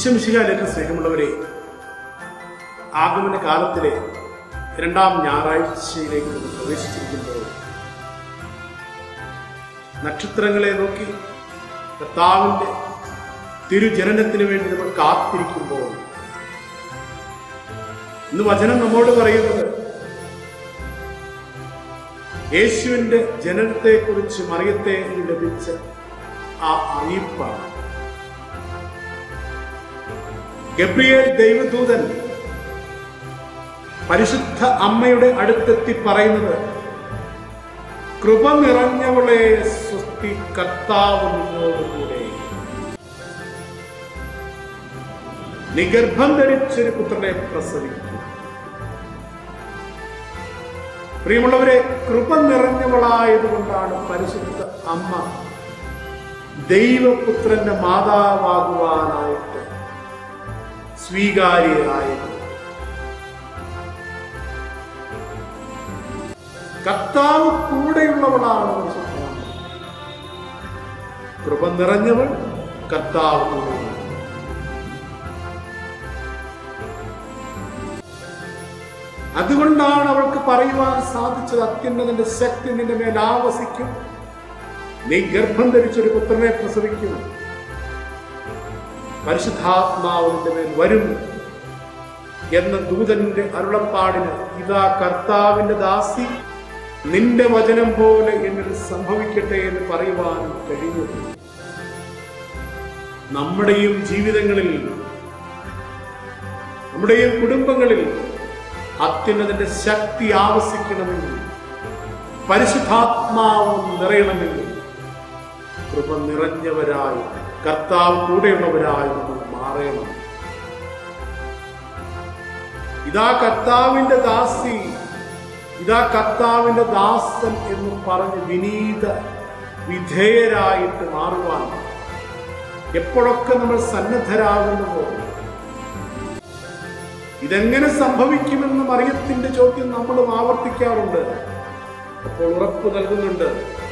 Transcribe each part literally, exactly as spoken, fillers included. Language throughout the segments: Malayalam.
ഈശ്വമിശിഹായിലേക്ക് സ്നേഹമുള്ളവരെ, ആഗമന കാലത്തിലെ രണ്ടാം ഞായറാഴ്ചയിലേക്ക് നമ്മൾ പ്രവേശിച്ചിരിക്കുമ്പോൾ നക്ഷത്രങ്ങളെ നോക്കി കർത്താവിന്റെ തിരുജനനത്തിന് വേണ്ടി നമ്മൾ കാത്തിരിക്കുമ്പോൾ ഇന്ന് വചനം നമ്മോട് പറയുന്നത് യേശുവിന്റെ ജനനത്തെക്കുറിച്ച് മറിയത്തെ ലഭിച്ച ആ അറിയിപ്പാണ്. ഗബ്രിയേൽ ദൈവദൂതൻ പരിശുദ്ധ അമ്മയുടെ അടുത്തെത്തി പറയുന്നത്, കൃപ നിറഞ്ഞവളെ സ്വസ്തി, കർത്താവ് നിന്നോടുകൂടെ, നീ ഗർഭം ധരിച്ചൊരു പുത്രനെ പ്രസവിക്കും. പ്രിയമുള്ളവരെ, കൃപ നിറഞ്ഞവളായതുകൊണ്ടാണ് പരിശുദ്ധ അമ്മ ദൈവപുത്രന്റെ മാതാവാകുവാനായിട്ട് സ്വീകാര്യരായത്. കർത്താവ് കൂടെയുള്ളവളാണ്. കൃപ നിറഞ്ഞവൾ കർത്താവ് കൂടെയുള്ളവൾ. അതുകൊണ്ടാണ് അവൾക്ക് പറയുവാൻ സാധിച്ചത്, അത്യുന്നതന്റെ ശക്തി നിന്റെ മേൽ ആവസിക്കും, നീ ഗർഭം ധരിച്ചൊരു പുത്രനെ പ്രസവിക്കും, പരിശുദ്ധാത്മാവ് നിന്റെ മേൽ വരും എന്ന ദൂതന്റെ അരുളപ്പാടിന്, ഇതാ കർത്താവിന്റെ ദാസി, നിന്റെ വചനം പോലെ എന്നിൽ സംഭവിക്കട്ടെ എന്ന് പറയുവാൻ കഴിഞ്ഞു. നമ്മുടെയും ജീവിതങ്ങളിൽ, നമ്മുടെയും കുടുംബങ്ങളിൽ അത്യുന്നതന്റെ ശക്തി ആവസിക്കണമെങ്കിൽ, പരിശുദ്ധാത്മാവ് നിറയണമെങ്കിൽ, കൃപ നിറഞ്ഞവരായി കർത്താവ് കൂടെയുള്ളവരായി നമ്മൾ മാറണം. ഇതാ കർത്താവിന്റെ ദാസി, ഇതാ കർത്താവിന്റെ ദാസൻ എന്ന് പറഞ്ഞ് വിനീത വിധേയരായിട്ട് മാറുവാൻ എപ്പോഴൊക്കെ നമ്മൾ സന്നദ്ധരാകുന്നുവോ, ഇതെങ്ങനെ സംഭവിക്കുമെന്ന് മറിയത്തിന്റെ ചോദ്യം നമ്മളും ആവർത്തിക്കാറുണ്ട്. അപ്പോൾ ഉറപ്പ് നൽകുന്നുണ്ട്,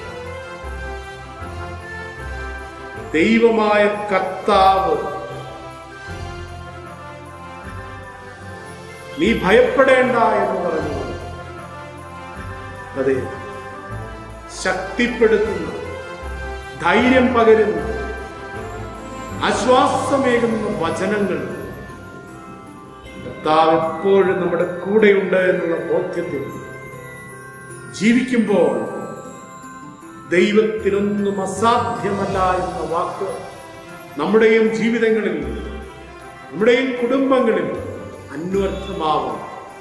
ദൈവമായ കർത്താവ് നീ ഭയപ്പെടേണ്ട എന്ന് പറഞ്ഞു. അതെ, ശക്തിപ്പെടുത്തുന്ന, ധൈര്യം പകരുന്ന, ആശ്വാസമേകുന്ന വചനങ്ങൾ കർത്താവ് എപ്പോഴും നമ്മുടെ കൂടെയുണ്ട് എന്നുള്ള ബോധ്യത്തിൽ ജീവിക്കുമ്പോൾ ദൈവത്തിനൊന്നും അസാധ്യമല്ല എന്ന വാക്ക് നമ്മുടെയും ജീവിതങ്ങളിൽ, നമ്മുടെയും കുടുംബങ്ങളിൽ അന്വർത്ഥമാവും.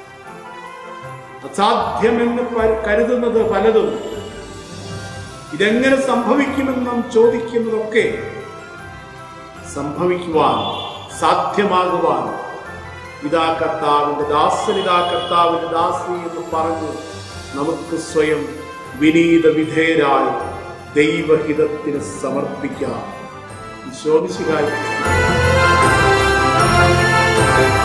അസാധ്യമെന്ന് കരുതുന്നത് പലതും, ഇതെങ്ങനെ സംഭവിക്കുമെന്ന് നാം ചോദിക്കുന്നതൊക്കെ സംഭവിക്കുവാൻ, സാധ്യമാകുവാൻ ഇതാ കർത്താവിന്റെ ദാസൻ, ഇതാ കർത്താവിന്റെ ദാസി എന്ന് പറഞ്ഞു നമുക്ക് സ്വയം വിനീത വിധേയരായി ദൈവഹിതത്തിന് സമർപ്പിക്കാം. ഈശോ മിശിഹായി.